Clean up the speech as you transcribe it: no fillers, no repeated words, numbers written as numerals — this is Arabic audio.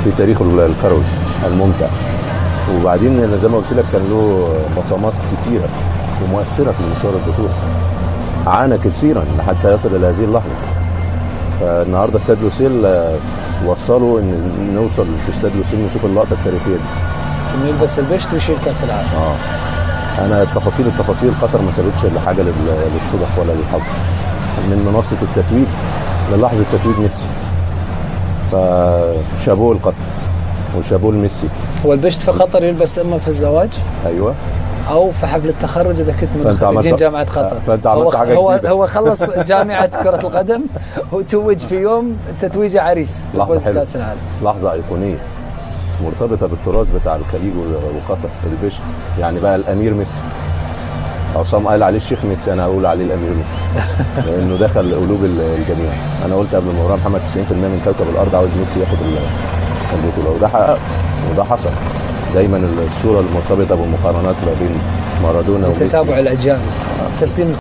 في تاريخه الكروي الممتع. وبعدين زي ما قلت لك كان له بصمات كتيره ومؤثره في مشوار البطوله، عانى كثيرا حتى يصل الى هذه اللحظه. فالنهارده استاد لوسيل وصلوا ان نوصل في استاد لوسيل نشوف اللقطه التاريخيه دي، انه يلبس البشت ويشيل كاس العالم. انا التفاصيل قطر ما سابتش الا حاجه للصدف ولا للحظ، من منصه التتويج للحظه تتويج ميسي. فشابوه لقطر وشابوه لميسي. هو البشت في قطر يلبس اما في الزواج ايوه او في حفل التخرج اذا كنت من خريجين جامعه قطر. فانت عملت حاجه جديدة. هو خلص جامعه كره القدم وتوج في يوم تتويجه عريس لحظه حلوه، كاس العالم، لحظه ايقونيه مرتبطه بالتراث بتاع الخليج وقطر. البشت يعني بقى الامير ميسي. عصام قال عليه الشيخ ميسي، انا اقول عليه الامير ميسي لانه دخل قلوب الجميع. انا قلت قبل المباراه محمد 90% من كوكب الارض عاوز ميسي ياخد البطوله، وده حقق وده حصل. دايما الصوره المرتبطه بالمقارنات ما بين مارادونا وميسي، تتابع الاجيال، تسليم